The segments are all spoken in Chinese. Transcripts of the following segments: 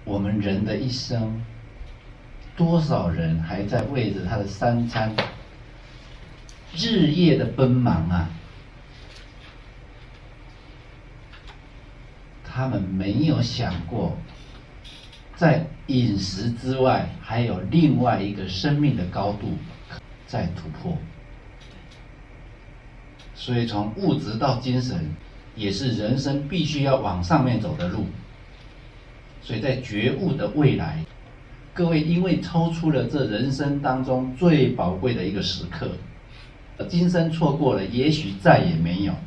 我们人的一生，多少人还在为着他的三餐日夜的奔忙啊！他们没有想过，在饮食之外，还有另外一个生命的高度在突破。所以从物质到精神，也是人生必须要往上面走的路。所以在觉悟的未来，各位因为抽出了这人生当中最宝贵的一个时刻，今生错过了，也许再也没有。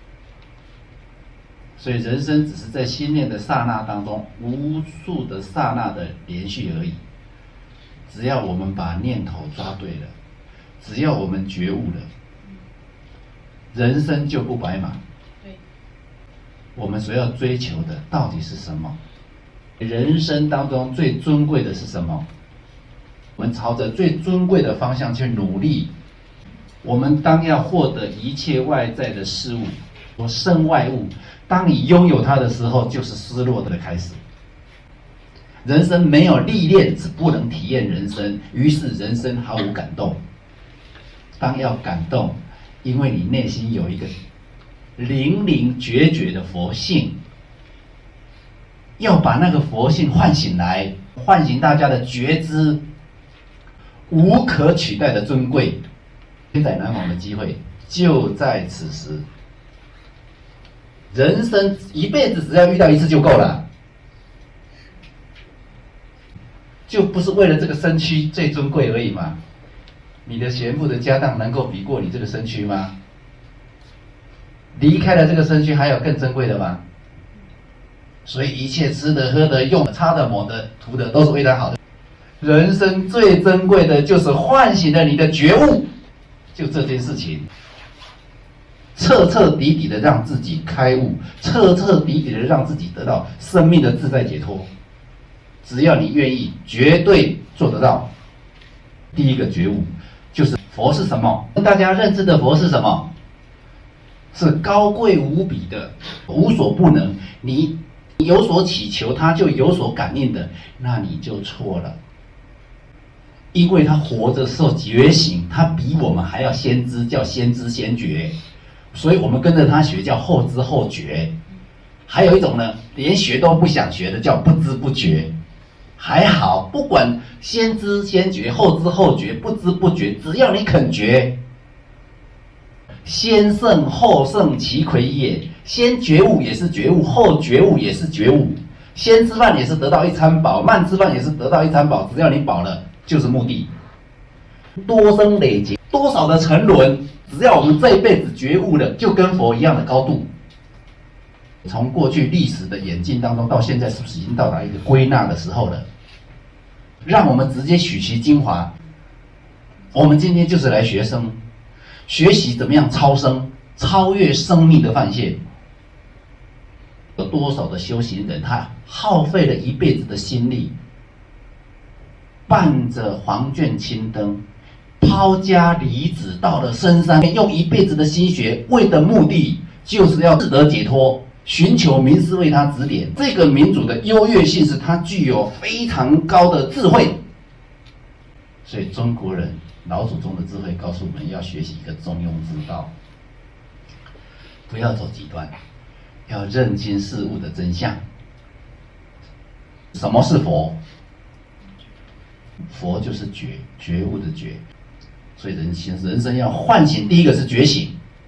所以人生只是在心念的刹那当中，无数的刹那的连续而已。只要我们把念头抓对了，只要我们觉悟了，人生就不白忙。我们所要追求的到底是什么？人生当中最尊贵的是什么？我们朝着最尊贵的方向去努力。我们当要获得一切外在的事物或身外物，当你拥有它的时候，就是失落的开始。人生没有历练，是不能体验人生，于是人生毫无感动。当要感动，因为你内心有一个灵灵觉觉的佛性，要把那个佛性唤醒来，唤醒大家的觉知，无可取代的尊贵。千载难逢的机会就在此时。人生一辈子只要遇到一次就够了，就不是为了这个身躯最尊贵而已嘛？你的贤富的家当能够比过你这个身躯吗？离开了这个身躯，还有更珍贵的吗？所以一切吃的、喝的、用的、擦的、抹的、涂的，都是为他好的。人生最珍贵的就是唤醒了你的觉悟，就这件事情，彻彻底底的让自己开悟，彻彻底底的让自己得到生命的自在解脱。只要你愿意，绝对做得到。第一个觉悟就是佛是什么？大家认知的佛是什么？是高贵无比的，无所不能。你有所祈求，他就有所感应的，那你就错了。因为他活着时候觉醒，他比我们还要先知，叫先知先觉，所以我们跟着他学叫后知后觉。还有一种呢，连学都不想学的叫不知不觉。还好，不管先知先觉、后知后觉、不知不觉，只要你肯觉，先圣后圣其魁也。先觉悟也是觉悟，后觉悟也是觉悟。先吃饭也是得到一餐饱，慢吃饭也是得到一餐饱。只要你饱了，就是目的。多生累劫，多少的沉沦，只要我们这一辈子觉悟了，就跟佛一样的高度。从过去历史的演进当中，到现在是不是已经到达一个归纳的时候了？让我们直接取其精华。我们今天就是来学生，学习怎么样超生，超越生命的范围。有多少的修行人，他耗费了一辈子的心力，伴着黄卷青灯，抛家离子到了深山，用一辈子的心血，为的目的就是要自得解脱，寻求名师为他指点。这个民主的优越性是他具有非常高的智慧。所以中国人老祖宗的智慧告诉我们，要学习一个中庸之道，不要走极端，要认清事物的真相。什么是佛？佛就是觉悟的觉。所以人生要唤醒，第一个是觉醒。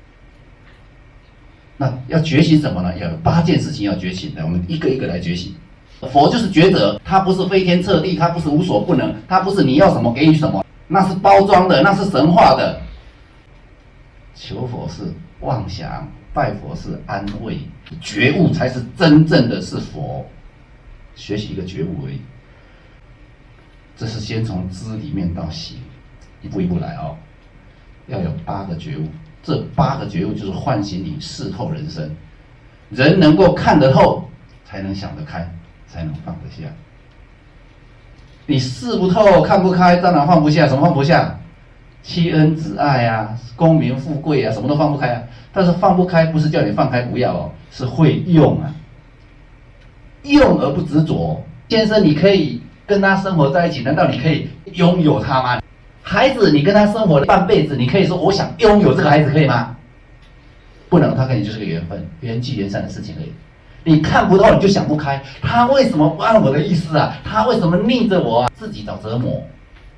那要觉醒什么呢？要有8件事情要觉醒的，我们一个一个来觉醒。佛就是觉者，他不是飞天彻地，他不是无所不能，他不是你要什么给予什么，那是包装的，那是神话的。求佛是妄想，拜佛是安慰，觉悟才是真正的是佛。学习一个觉悟而已。这是先从知里面到行，一步一步来哦。要有8个觉悟，这8个觉悟就是唤醒你视透人生。人能够看得透，才能想得开，才能放得下。你视不透、看不开，当然放不下。什么放不下？妻恩子爱啊，功名富贵啊，什么都放不开啊。但是放不开不是叫你放开不要哦，是会用啊。用而不执着， 先生，你可以跟他生活在一起，难道你可以拥有他吗？孩子，你跟他生活了半辈子，你可以说我想拥有这个孩子，可以吗？不能，他跟你就是个缘分，缘聚缘散的事情而已。你看不透，你就想不开，他为什么不按我的意思啊？他为什么逆着我啊？自己找折磨。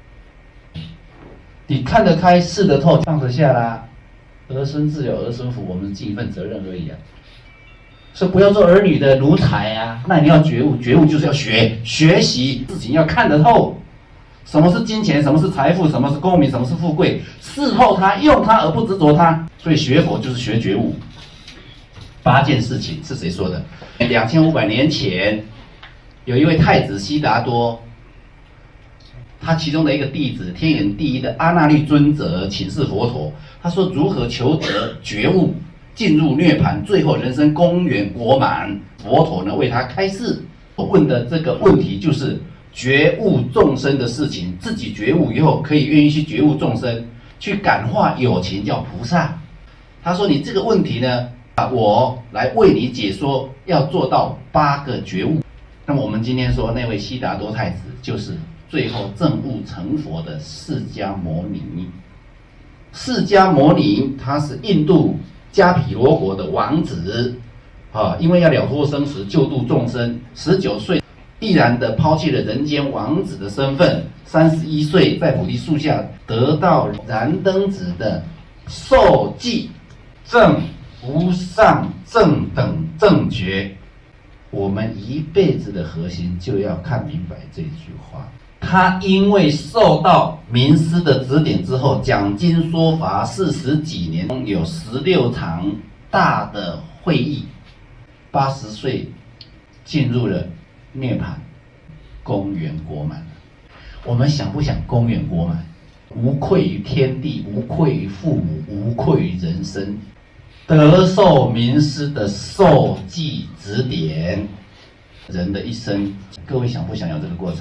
你看得开，视得透，放得下啦。儿孙自有儿孙福，我们尽一份责任而已啊。所以不要做儿女的奴才啊！那你要觉悟，觉悟就是要学习事情要看得透。什么是金钱？什么是财富？什么是功名？什么是富贵？伺候它，用它而不执着它。所以学佛就是学觉悟。8件事情是谁说的？2500年前，有一位太子悉达多，他其中的一个弟子，天眼第一的阿那律尊者请示佛陀，他说如何求得觉悟，进入涅槃，最后人生功圆果满。佛陀呢为他开示，我问的这个问题就是觉悟众生的事情，自己觉悟以后，可以愿意去觉悟众生，去感化有情，叫菩萨。他说你这个问题呢，我来为你解说，要做到8个觉悟。那么我们今天说那位悉达多太子，就是最后证悟成佛的释迦牟尼。释迦牟尼他是印度迦毗罗国的王子，因为要了脱生死，救度众生，19岁毅然地抛弃了人间王子的身份，31岁在菩提树下得到燃灯子的受记正无上正等正觉。我们一辈子的核心就要看明白这句话。他因为受到名师的指点之后，讲经说法40几年，有16场大的会议，80岁进入了涅槃，功圆果满。我们想不想功圆果满？无愧于天地，无愧于父母，无愧于人生，得受名师的受记指点。人的一生，各位想不想要这个过程？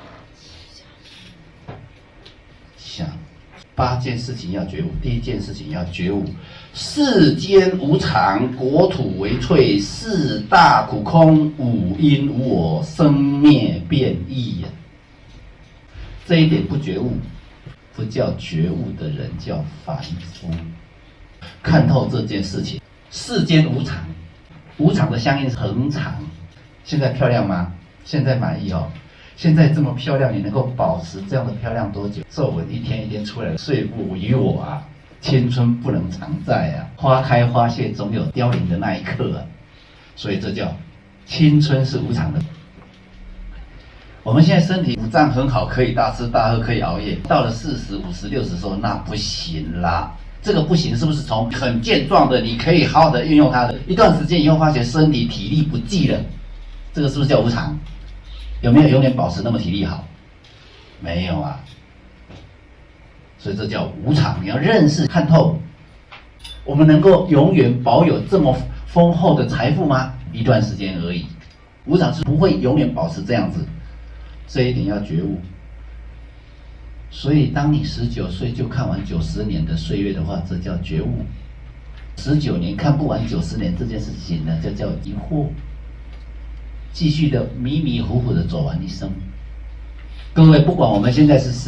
想。8件事情要觉悟。第1件事情要觉悟，世间无常，国土为脆，四大苦空，五阴无我，生灭变异。这一点不觉悟，不叫觉悟的人，叫凡夫。看透这件事情，世间无常，无常的相应是恒常。现在漂亮吗？现在满意哦。现在这么漂亮，你能够保持这样的漂亮多久？皱纹一天一天出来了，岁不与我啊，青春不能常在啊，花开花谢总有凋零的那一刻啊。所以这叫青春是无常的。我们现在身体5脏很好，可以大吃大喝，可以熬夜。到了40、50、60说那不行啦。这个不行，是不是从很健壮的，你可以好好的运用它的，一段时间以后发觉身体体力不济了，这个是不是叫无常？有没有永远保持那么体力好？没有啊。所以这叫无常，你要认识看透。我们能够永远保有这么丰厚的财富吗？一段时间而已。无常是不会永远保持这样子，这一点要觉悟。所以当你19岁就看完90年的岁月的话，这叫觉悟。19年看不完90年这件事情呢，就叫疑惑。继续的迷迷糊糊的走完一生。各位，不管我们现在是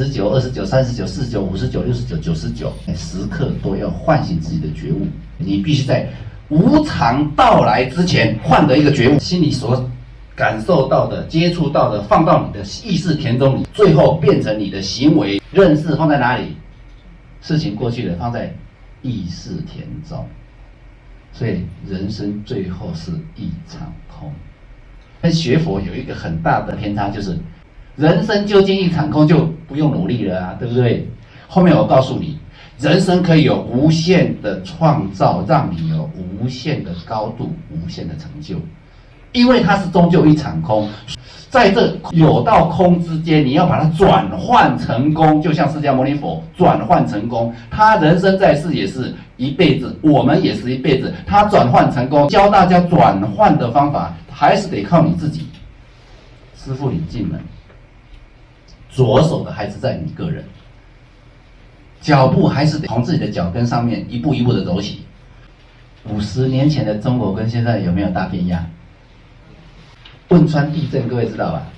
19、29、39、49、59、69、99，时刻都要唤醒自己的觉悟。你必须在无常到来之前换得一个觉悟，心里所感受到的、接触到的，放到你的意识田中里，最后变成你的行为认识放在哪里？事情过去了，放在意识田中。所以人生最后是一场空。跟学佛有一个很大的偏差，就是人生究竟一场空，就不用努力了啊，对不对？后面我告诉你，人生可以有无限的创造，让你有无限的高度、无限的成就，因为它是终究一场空。在这有到空之间，你要把它转换成功，就像释迦牟尼佛转换成功，他人生在世也是一辈子，我们也是一辈子，他转换成功，教大家转换的方法，还是得靠你自己。师父领进门，着手的还是在你个人，脚步还是得从自己的脚跟上面一步一步的走起。50年前的中国跟现在有没有大变样？汶川地震各位知道吧？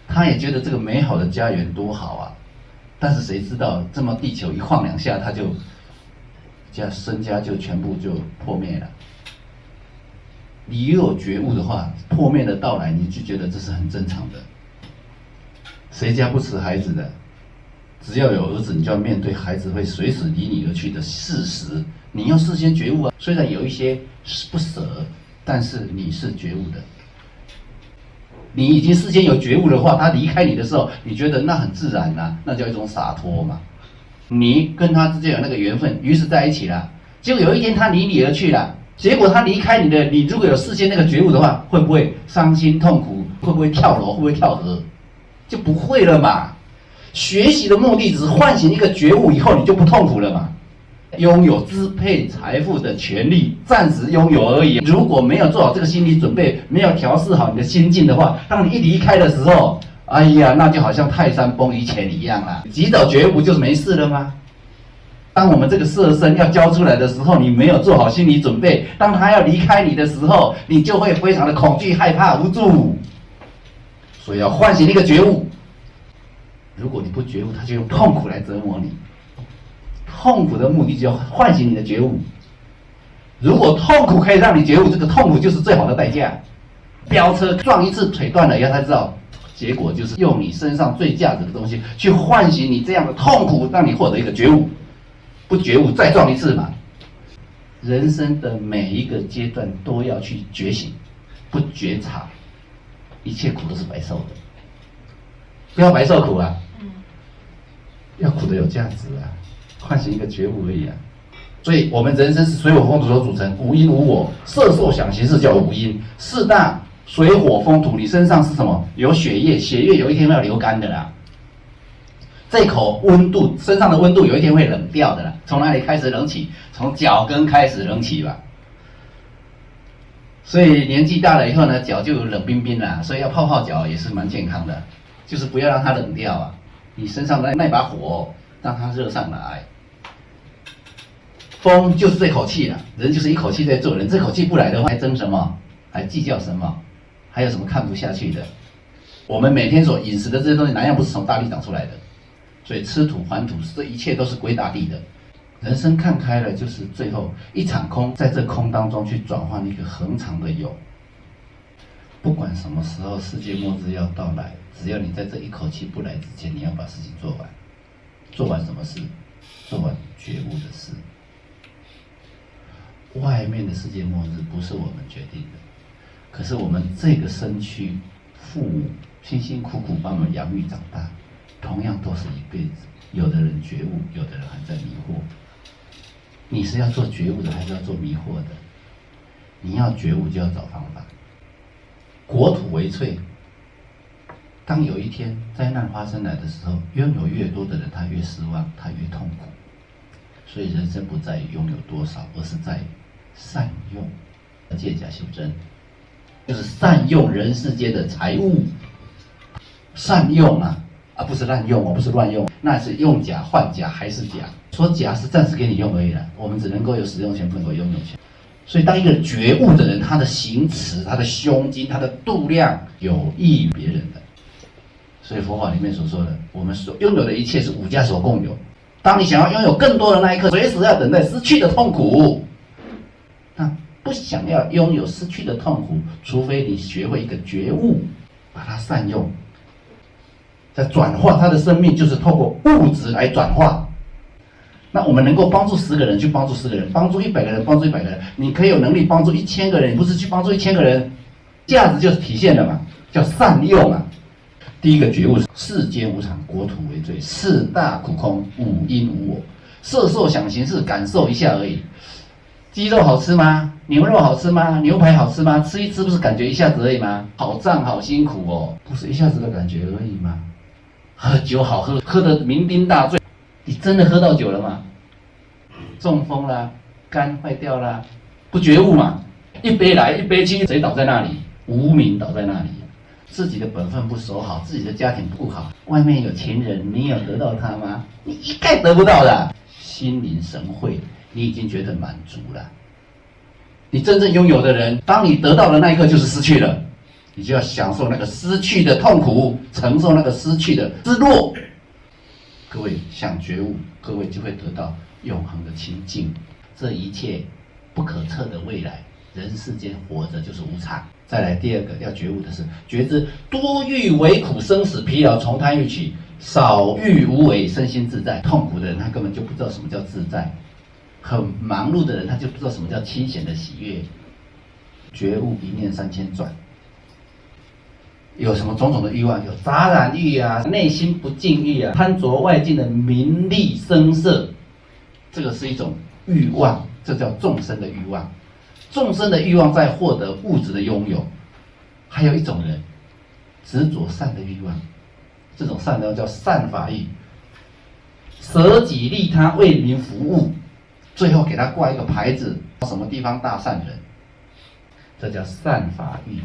他也觉得这个美好的家园多好啊，但是谁知道这么地球一晃两下，他就身家就全部就破灭了。你又有觉悟的话，破灭的到来，你就觉得这是很正常的。谁家不持孩子的？只要有儿子，你就要面对孩子会随时离你而去的事实。你要事先觉悟啊！虽然有一些不舍，但是你是觉悟的。你已经事先有觉悟的话，他离开你的时候，你觉得那很自然啊，那叫一种洒脱嘛。你跟他之间有那个缘分，于是在一起了。结果有一天他离你而去了，结果他离开你的，你如果有事先那个觉悟的话，会不会伤心痛苦？会不会跳楼？会不会跳河？就不会了嘛。学习的目的只是唤醒一个觉悟，以后你就不痛苦了嘛。拥有支配财富的权利，暂时拥有而已。如果没有做好这个心理准备，没有调试好你的心境的话，当你一离开的时候，哎呀，那就好像泰山崩于前一样啦。及早觉悟不就是没事了吗？当我们这个色身要交出来的时候，你没有做好心理准备，当他要离开你的时候，你就会非常的恐惧、害怕、无助。所以要唤醒那个觉悟。如果你不觉悟，他就用痛苦来折磨你。痛苦的目的就要唤醒你的觉悟。如果痛苦可以让你觉悟，这个痛苦就是最好的代价。飙车撞一次腿断了以后才知道，结果就是用你身上最价值的东西去唤醒你这样的痛苦，让你获得一个觉悟。不觉悟再撞一次嘛。人生的每一个阶段都要去觉醒，不觉察，一切苦都是白受的。不要白受苦啊，要苦的有价值啊。唤醒一个觉悟而已啊，所以我们人生是水火风土所组成，无因无我，色受想行识叫无因。四大水火风土，你身上是什么？有血液，血液有一天要流干的啦。这口温度，身上的温度有一天会冷掉的啦。从哪里开始冷起？从脚跟开始冷起吧。所以年纪大了以后呢，脚就冷冰冰啦，所以要泡泡脚也是蛮健康的，就是不要让它冷掉啊。你身上的那把火，让它热上来。风就是这口气了，人就是一口气在做人，这口气不来的话，还争什么？还计较什么？还有什么看不下去的？我们每天所饮食的这些东西，哪样不是从大地长出来的？所以吃土还土，这一切都是归大地的。人生看开了，就是最后一场空，在这空当中去转换一个恒常的有。不管什么时候世界末日要到来，只要你在这一口气不来之前，你要把事情做完。做完什么事？做完觉悟的事。外面的世界末日不是我们决定的，可是我们这个身躯，父母辛辛苦苦把我们养育长大，同样都是一辈子。有的人觉悟，有的人还在迷惑。你是要做觉悟的，还是要做迷惑的？你要觉悟，就要找方法。国土为脆。当有一天灾难发生来的时候，拥有越多的人，他越失望，他越痛苦。所以人生不在于拥有多少，而是在于善用。借假修真，就是善用人世间的财物。善用啊，不是滥用，不是乱用，那是用假换假还是假。说假是暂时给你用而已啦，我们只能够有使用权，不能够拥有权。所以当一个人觉悟的人，他的行持、他的胸襟、他的度量有益于别人的。所以佛法里面所说的，我们所拥有的一切是五家所共有。当你想要拥有更多的那一刻，随时要等待失去的痛苦。那不想要拥有失去的痛苦，除非你学会一个觉悟，把它善用。在转化他的生命，就是透过物质来转化。那我们能够帮助10个人，去帮助10个人；帮助100个人，帮助100个人。你可以有能力帮助1000个人，你不是去帮助1000个人，价值就是体现了嘛，叫善用啊。第一个觉悟，世间无常，国土为最，四大苦空，无因无我。色受想行识，感受一下而已。鸡肉好吃吗？牛肉好吃吗？牛排好吃吗？吃一吃不是感觉一下子而已吗？好胀好辛苦哦，不是一下子的感觉而已吗？喝酒好喝，喝得酩酊大醉，你真的喝到酒了吗？中风啦，肝坏掉啦，不觉悟嘛，一杯来一杯去，谁倒在那里？无名倒在那里。自己的本分不守好，自己的家庭不顾好，外面有情人，你有得到他吗？你一概得不到的。心领神会，你已经觉得满足了。你真正拥有的人，当你得到的那一刻就是失去了， 你就要享受那个失去的痛苦，承受那个失去的失落。各位想觉悟，各位就会得到永恒的清净。这一切不可测的未来，人世间活着就是无常。再来第二个要觉悟的是，觉知多欲为苦，生死疲劳，从贪欲起；少欲无为，身心自在。痛苦的人他根本就不知道什么叫自在，很忙碌的人他就不知道什么叫清闲的喜悦。觉悟一念3000转。有什么种种的欲望，有杂染欲啊，内心不净欲啊，贪着外境的名利声色，这个是一种欲望，这叫众生的欲望。众生的欲望在获得物质的拥有。还有一种人执着善的欲望，这种善呢叫善法欲，舍己利他，为民服务，最后给他挂一个牌子，什么地方大善人，这叫善法欲。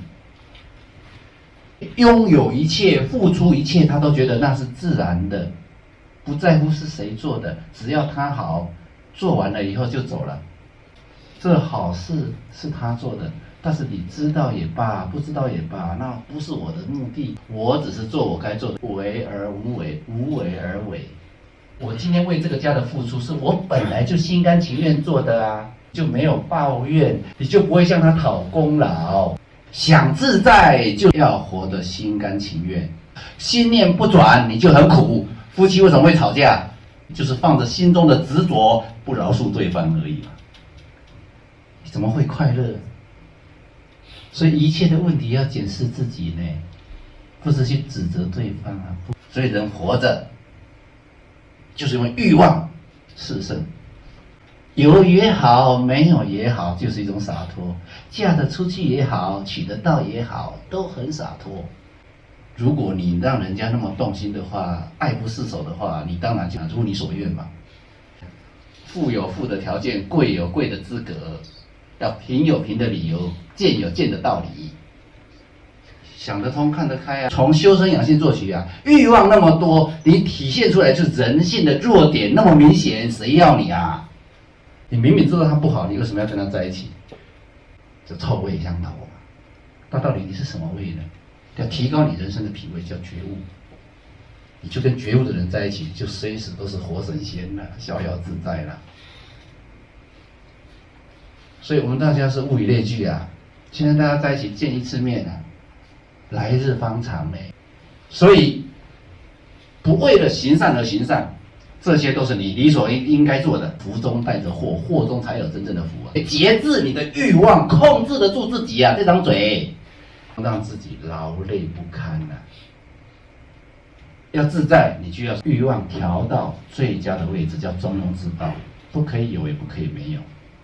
拥有一切，付出一切，他都觉得那是自然的，不在乎是谁做的，只要他好，做完了以后就走了。这好事是他做的，但是你知道也罢，不知道也罢，那不是我的目的，我只是做我该做的，为而无为，无为而为。我今天为这个家的付出，是我本来就心甘情愿做的啊，就没有抱怨，你就不会向他讨功劳。想自在就要活得心甘情愿，心念不转你就很苦。夫妻为什么会吵架？就是放着心中的执着，不饶恕对方而已嘛。你怎么会快乐？所以一切的问题要检视自己呢，不是去指责对方啊。所以人活着，就是因为欲望炽盛。有也好，没有也好，就是一种洒脱。嫁得出去也好，娶得到也好，都很洒脱。如果你让人家那么动心的话，爱不释手的话，你当然就如你所愿嘛。富有富的条件，贵有贵的资格，要贫有贫的理由，贱有贱的道理。想得通，看得开啊！从修身养性做起啊！欲望那么多，你体现出来就是人性的弱点，那么明显，谁要你啊？你明明知道他不好，你为什么要跟他在一起？这臭味相投嘛。那到底你是什么味呢？要提高你人生的品味，叫觉悟。你就跟觉悟的人在一起，就随时都是活神仙了，逍遥自在了。所以我们大家是物以类聚啊。现在大家在一起见一次面啊，来日方长呢。所以不为了行善而行善。这些都是你理所应该做的，福中带着祸，祸中才有真正的福啊！节制你的欲望，控制得住自己啊！这张嘴，让自己劳累不堪啊！要自在，你就要欲望调到最佳的位置，叫中庸之道，不可以有，也不可以没有。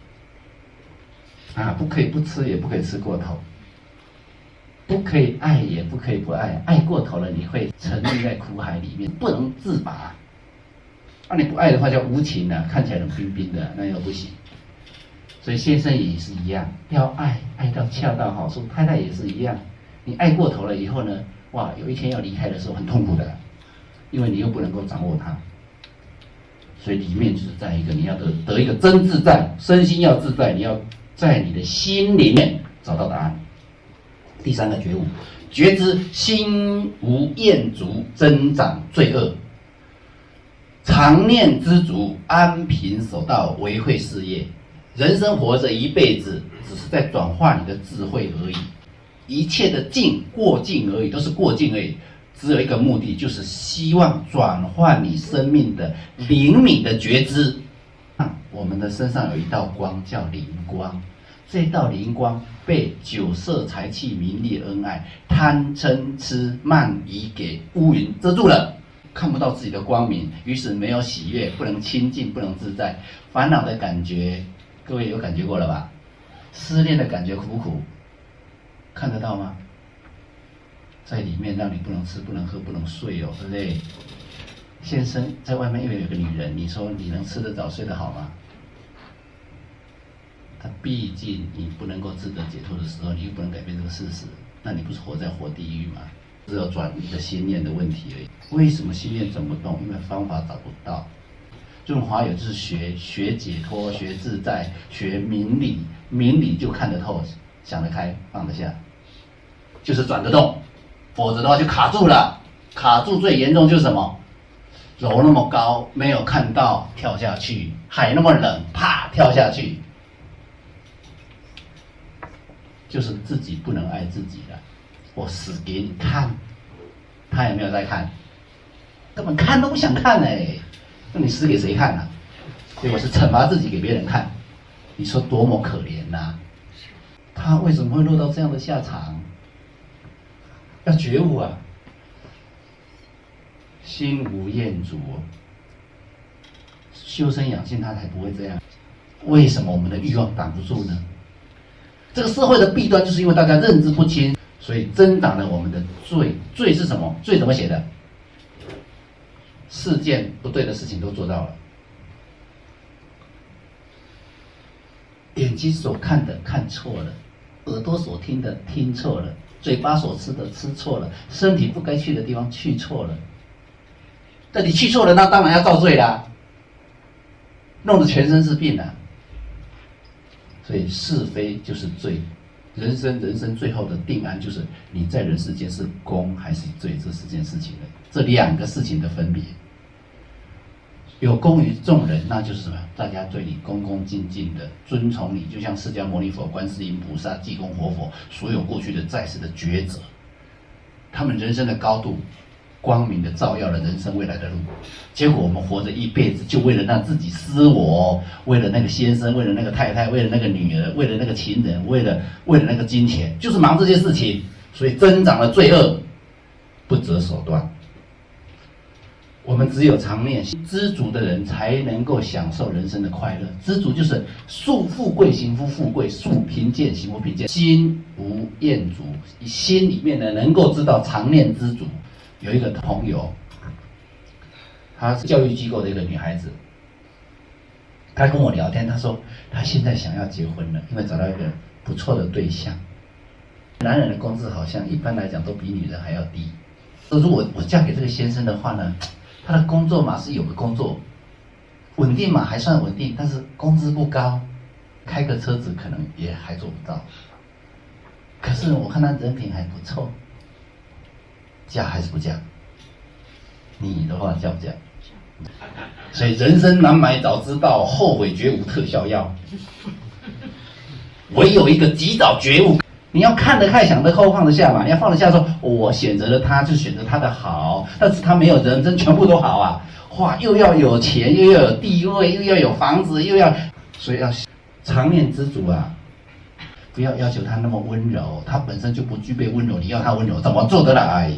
啊，不可以不吃，也不可以吃过头；不可以爱，也不可以不爱。爱过头了，你会沉溺在苦海里面，不能自拔。那你不爱的话叫无情啊，看起来冷冰冰的，那又不行。所以先生也是一样，要爱，爱到恰到好处。太太也是一样，你爱过头了以后呢，哇，有一天要离开的时候很痛苦的，因为你又不能够掌握它。所以里面就是在一个你要得一个真自在，身心要自在，你要在你的心里面找到答案。第三个觉悟，觉知心无厌足，增长罪恶。常念知足，安贫守道，维慧事业。人生活着一辈子，只是在转化你的智慧而已。一切的境，过境而已，都是过境而已。只有一个目的，就是希望转换你生命的灵敏的觉知。我们的身上有一道光，叫灵光。这道灵光被酒色财气名利恩爱贪嗔痴慢疑给乌云遮住了。看不到自己的光明，于是没有喜悦，不能清净，不能自在。烦恼的感觉，各位有感觉过了吧？失恋的感觉苦苦，看得到吗？在里面让你不能吃，不能喝，不能睡哦，对不对？先生在外面又有个女人，你说你能吃得早，睡得好吗？他毕竟你不能够自得解脱的时候，你又不能改变这个事实，那你不是活在活地狱吗？只有转你的心念的问题而已。为什么心念转不动？因为方法找不到。润滑油就是学解脱，学自在，学明理，明理就看得透，想得开，放得下。 就是转得动，否则的话就卡住了。卡住最严重就是什么？楼那么高没有看到跳下去，海那么冷啪跳下去，就是自己不能爱自己了。我死给你看，他有没有在看？根本看都不想看那你死给谁看啊？结果是惩罚自己给别人看，你说多么可怜呐！他为什么会落到这样的下场？要觉悟啊！心无厌足，修身养性他才不会这样。为什么我们的欲望挡不住呢？这个社会的弊端就是因为大家认知不清，所以增长了我们的罪。罪是什么？罪怎么写的？4件不对的事情都做到了。眼睛所看的看错了，耳朵所听的听错了，嘴巴所吃的吃错了，身体不该去的地方去错了。那你去错了，那当然要造罪啦，弄得全身是病啊。所以是非就是罪，人生最后的定案就是你在人世间是功还是罪，这4件事情的，这2个事情的分别。有功于众人，那就是什么？大家对你恭恭敬敬的尊崇你，就像释迦牟尼佛、观世音菩萨、济公活佛，所有过去的在世的觉者，他们人生的高度，光明的照耀了人生未来的路。结果我们活着一辈子，就为了让自己私我，为了那个先生，为了那个太太，为了那个女儿，为了那个情人，为了那个金钱，就是忙这些事情，所以增长了罪恶，不择手段。我们只有常念知足的人，才能够享受人生的快乐。知足就是树富贵行夫富贵，树贫贱行夫贫贱，心无厌足。心里面呢，能够知道常念知足。有一个朋友，她是教育机构的一个女孩子，她跟我聊天，她说她现在想要结婚了，因为找到一个不错的对象。男人的工资好像一般来讲都比女人还要低。如果我嫁给这个先生的话呢，他的工作嘛是有个工作，稳定嘛还算稳定，但是工资不高，开个车子可能也还做不到。可是我看他人品还不错，嫁还是不嫁？你的话嫁不嫁？所以人生难买早知道，后悔绝无特效药。唯有一个及早觉悟。你要看得开，想得后，放得下嘛。要放得下说，我选择了他，就选择他的好，但是他没有人生全部都好啊！哇，又要有钱，又要有地位，又要有房子，又要，所以要常念知足啊！不要要求他那么温柔，他本身就不具备温柔，你要他温柔，怎么做得来？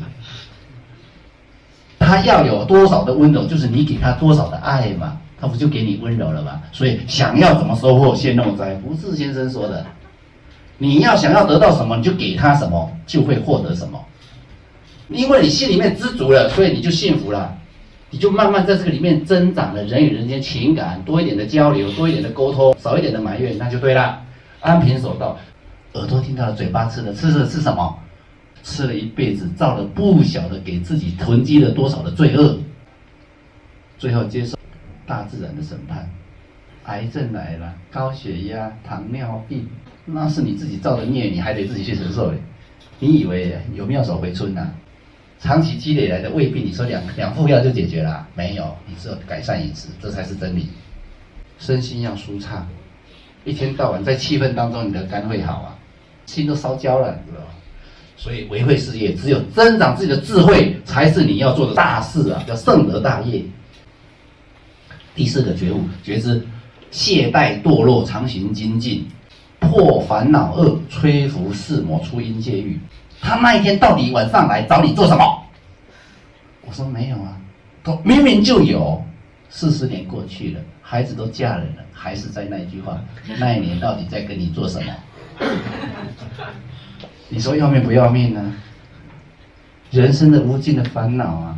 他要有多少的温柔，就是你给他多少的爱嘛，他不就给你温柔了吗？所以想要怎么收获，先弄灾，不是先生说的。你要想要得到什么，你就给他什么，就会获得什么。因为你心里面知足了，所以你就幸福了，你就慢慢在这个里面增长了人与人间情感，多一点的交流，多一点的沟通，少一点的埋怨，那就对了。安贫守道，耳朵听到了，嘴巴吃的，吃的是什么？吃了一辈子，造了不晓得给自己囤积了多少的罪恶，最后接受大自然的审判。癌症来了，高血压、糖尿病，那是你自己造的孽，你还得自己去承受。你以为有妙手回春啊？长期积累来的胃病，你说两副药就解决了？没有，你只有改善饮食，这才是真理。身心要舒畅，一天到晚在气氛当中，你的肝会好啊，心都烧焦了，你知道吗？所以维慧事业，只有增长自己的智慧，才是你要做的大事啊，叫圣德大业。第4个觉悟，觉知懈怠堕落，常行精进，破烦恼恶，摧伏四魔，出阴界狱。他那一天到底晚上来找你做什么？我说没有啊，明明就有。40年过去了，孩子都嫁人了，还是在那一句话，那一年到底在跟你做什么？你说要命不要命呢？人生的无尽的烦恼啊！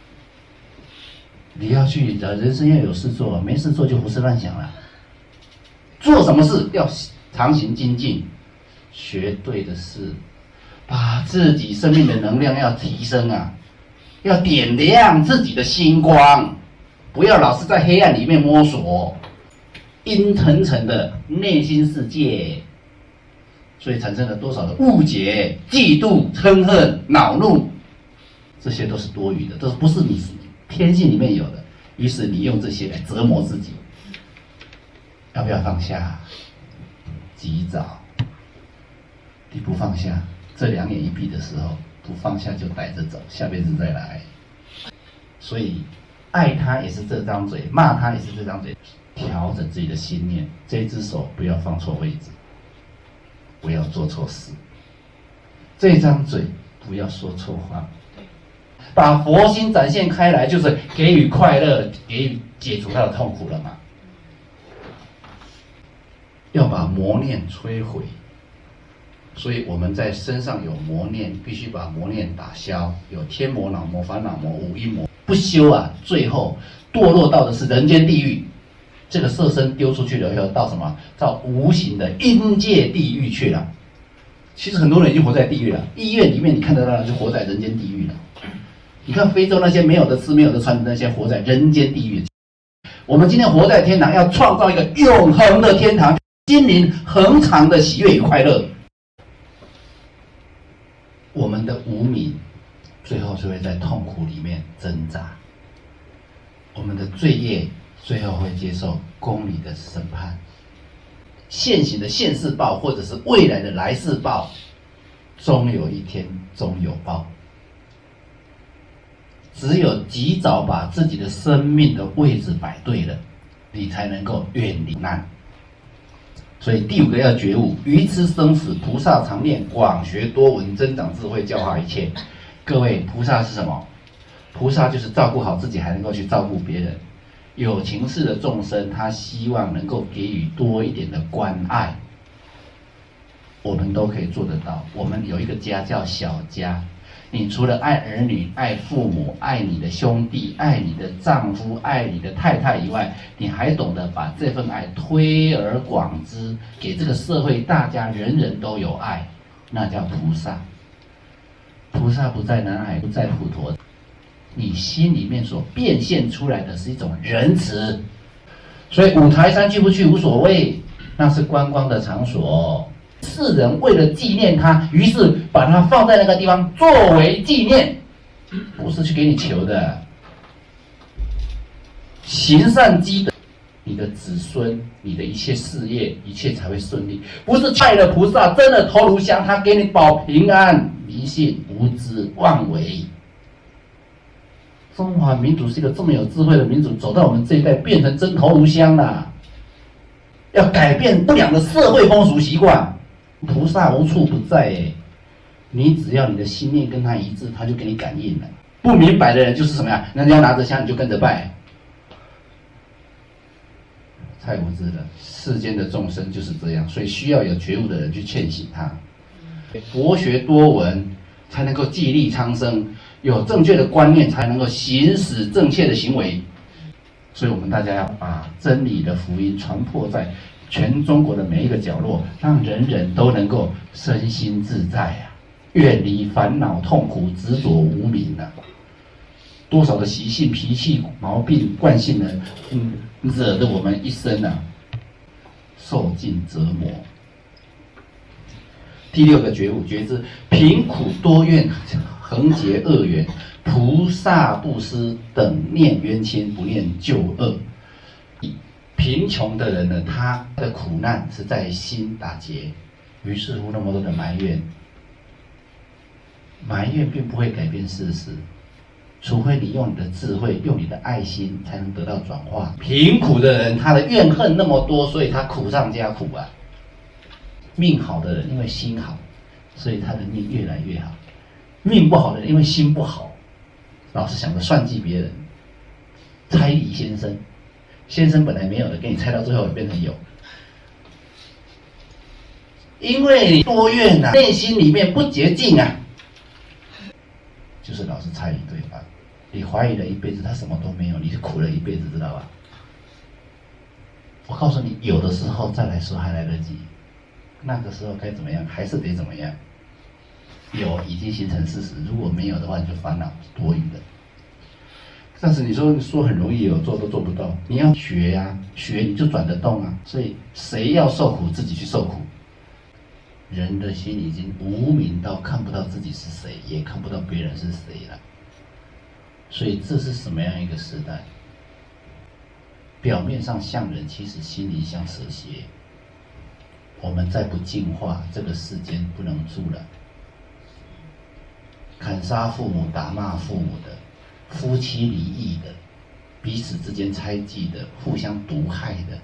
你要去人生要有事做，没事做就胡思乱想了。做什么事要常行精进，学对的事，把自己生命的能量要提升啊，要点亮自己的星光，不要老是在黑暗里面摸索，阴沉沉的内心世界， 所以产生了多少的误解、嫉妒、嗔恨、恼怒，这些都是多余的，这不是你天性里面有的。于是你用这些来折磨自己，要不要放下？及早。你不放下，这两眼一闭的时候，不放下就逮着走，下辈子再来。所以，爱他也是这张嘴，骂他也是这张嘴，调整自己的心念。这只手不要放错位置，不要做错事。这张嘴不要说错话，把佛心展现开来，就是给予快乐，给予解除他的痛苦了嘛。要把魔念摧毁。所以我们在身上有魔念，必须把魔念打消。有天魔、脑魔、烦恼魔、五阴魔，不修啊，最后堕落到的是人间地狱。这个色身丢出去了以后，到什么？到无形的阴界地狱去了。其实很多人已经活在地狱了，医院里面你看得到，就活在人间地狱了。你看非洲那些没有的吃、没有的穿的那些，活在人间地狱。我们今天活在天堂，要创造一个永恒的天堂，心灵恒常的喜悦与快乐。我们的无明，最后就会在痛苦里面挣扎。我们的罪业，最后会接受公理的审判。现行的现世报，或者是未来的来世报，终有一天终有报。只有及早把自己的生命的位置摆对了，你才能够远离难。所以第五个要觉悟，愚痴生死，菩萨常念，广学多闻，增长智慧，教化一切。各位，菩萨是什么？菩萨就是照顾好自己，还能够去照顾别人。有情世的众生，他希望能够给予多一点的关爱，我们都可以做得到。我们有一个家叫小家，你除了爱儿女、爱父母、爱你的兄弟、爱你的丈夫、爱你的太太以外，你还懂得把这份爱推而广之，给这个社会大家人人都有爱，那叫菩萨。菩萨不在南海，不在普陀，你心里面所变现出来的是一种仁慈。所以五台山去不去无所谓，那是观光的场所。世人为了纪念他，于是把他放在那个地方作为纪念，不是去给你求的。行善积德，你的子孙，你的一切事业，一切才会顺利。不是拜了菩萨，真的头颅香，他给你保平安。迷信、无知、妄为。中华民族是一个这么有智慧的民族，走到我们这一代变成真头颅香了。要改变不良的社会风俗习惯。菩萨无处不在哎，你只要你的心念跟他一致，他就给你感应了。不明白的人就是什么呀？人家拿着香你就跟着拜，太无知了。世间的众生就是这样，所以需要有觉悟的人去劝醒他。博学多闻，才能够激励苍生；有正确的观念，才能够行使正确的行为。所以，我们大家要把真理的福音传播在全中国的每一个角落，让人人都能够身心自在啊，远离烦恼、痛苦、执着、无明啊。多少的习性、脾气、毛病、惯性呢？惹得我们一生啊，受尽折磨。第六个觉悟，觉知贫苦多怨，横结恶缘，菩萨布施等念冤亲，不念旧恶。贫穷的人呢，他的苦难是在心打结，于是乎那么多的埋怨，埋怨并不会改变事实，除非你用你的智慧，用你的爱心，才能得到转化。贫苦的人，他的怨恨那么多，所以他苦上加苦啊。命好的人，因为心好，所以他的命越来越好；命不好的人，因为心不好，老是想着算计别人。猜疑先生本来没有的，给你猜到最后也变成有。因为你多怨啊，内心里面不洁净啊，就是老是猜疑对方。你怀疑了一辈子，他什么都没有，你是苦了一辈子，知道吧？我告诉你，有的时候再来说还来得及。那个时候该怎么样，还是得怎么样。有已经形成事实，如果没有的话，你就烦恼多余的。但是你说很容易，有做都做不到。你要学呀，学你就转得动啊。所以谁要受苦，自己去受苦。 人的心已经无明到看不到自己是谁，也看不到别人是谁了。所以这是什么样一个时代？表面上像人，其实心里像蛇蝎。我们再不净化，这个世间不能住了。砍杀父母、打骂父母的，夫妻离异的，彼此之间猜忌的，互相毒害的。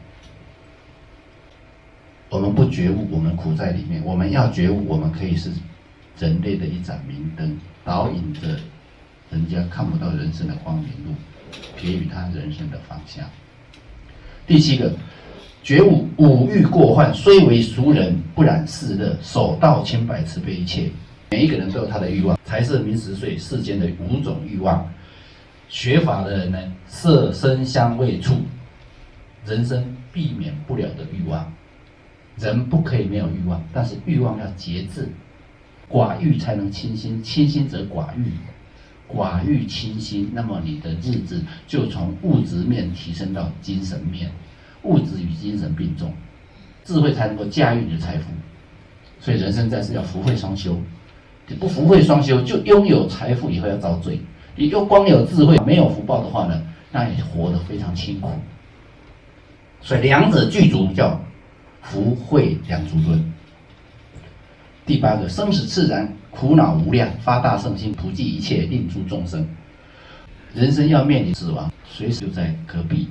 我们不觉悟，我们苦在里面。我们要觉悟，我们可以是人类的一盏明灯，导引着人家看不到人生的光明路，给予他人生的方向。第7个，觉悟五欲过患，虽为俗人，不染世乐，守道清白，慈悲一切。每一个人都有他的欲望，财色名食睡世间的5种欲望。学法的人呢，色声香味触，人生避免不了的欲望。人不可以没有欲望，但是欲望要节制，寡欲才能清心，清心则寡欲，寡欲清心，那么你的日子就从物质面提升到精神面，物质与精神并重，智慧才能够驾驭你的财富。所以人生在世要福慧双修，你不福慧双修，就拥有财富以后要遭罪。你又光有智慧没有福报的话呢，那也活得非常辛苦。所以两者具足叫福慧两足论。第8个，生死自然，苦恼无量，发大圣心，普济一切，令诸众生。人生要面临死亡，随时就在隔壁，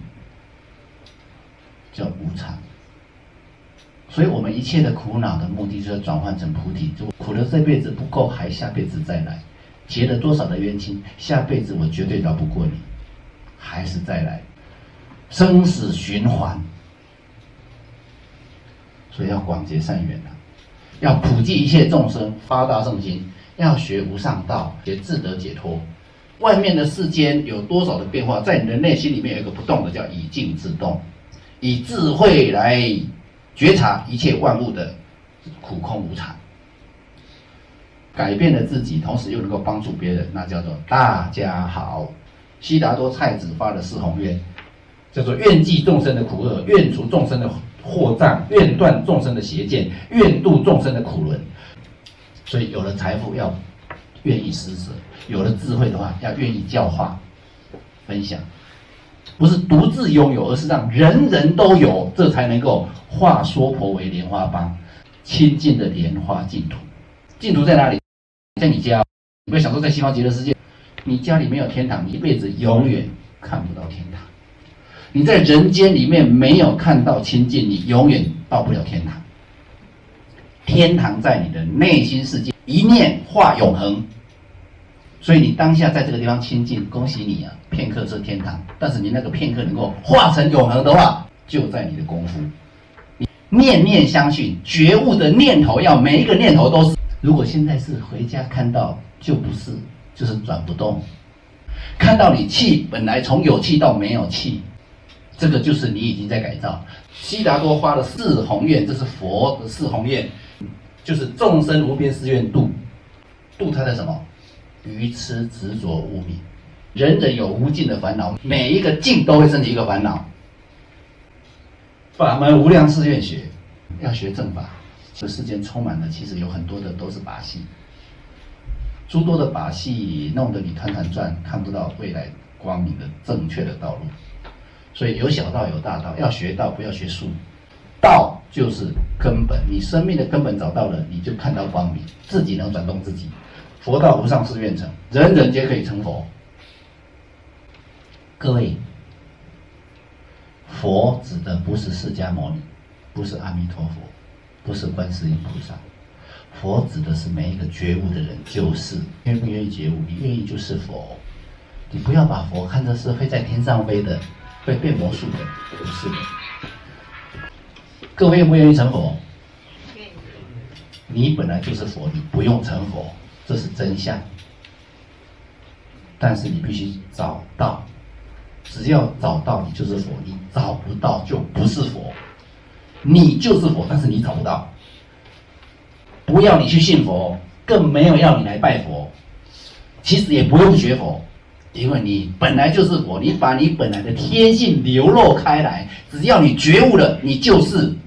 叫无常。所以我们一切的苦恼的目的，就是转换成菩提。就苦了这辈子不够，还下辈子再来。结了多少的冤亲，下辈子我绝对饶不过你，还是再来。生死循环。所以要广结善缘啊，要普济一切众生，发大圣心，要学无上道，学自得解脱。外面的世间有多少的变化，在你的内心里面有一个不动的，叫以静制动，以智慧来觉察一切万物的苦空无常，改变了自己，同时又能够帮助别人，那叫做大家好。悉达多太子发了4宏愿，叫做愿济众生的苦厄，愿除众生的祸障，愿断众生的邪见，愿度众生的苦轮。所以有了财富要愿意施舍，有了智慧的话要愿意教化分享，不是独自拥有，而是让人人都有，这才能够化娑婆为莲花邦，清净的莲花净土。净土在哪里？在你家。你不要想说在西方极乐世界，你家里没有天堂，你一辈子永远看不到天堂。你在人间里面没有看到清净，你永远到不了天堂。天堂在你的内心世界，一念化永恒。所以你当下在这个地方清净，恭喜你啊，片刻是天堂。但是你那个片刻能够化成永恒的话，就在你的功夫。你念念相续，觉悟的念头要每一个念头都是。如果现在是回家看到，就不是，就是转不动。看到你气本来从有气到没有气。这个就是你已经在改造。悉达多发了4宏愿，这是佛的4宏愿，就是众生无边誓愿度，度他的什么？愚痴执着无明。人人有无尽的烦恼，每一个境都会升起一个烦恼。法门无量誓愿学，要学正法。这世间充满了，其实有很多的都是把戏，诸多的把戏弄得你团团转，看不到未来光明的正确的道路。所以有小道有大道，要学道不要学术。道就是根本，你生命的根本找到了，你就看到光明，自己能转动自己。佛道无上誓愿成，人人皆可以成佛。各位，佛指的不是释迦牟尼，不是阿弥陀佛，不是观世音菩萨，佛指的是每一个觉悟的人，就是愿不愿意觉悟，你愿意就是佛。你不要把佛看作是会在天上飞的，会变魔术的，不是的。各位愿不愿意成佛？你本来就是佛，你不用成佛，这是真相。但是你必须找到，只要找到你就是佛，你找不到就不是佛。你就是佛，但是你找不到。不要你去信佛，更没有要你来拜佛。其实也不用学佛，因为你本来就是佛，你把你本来的天性流露开来，只要你觉悟了，你就是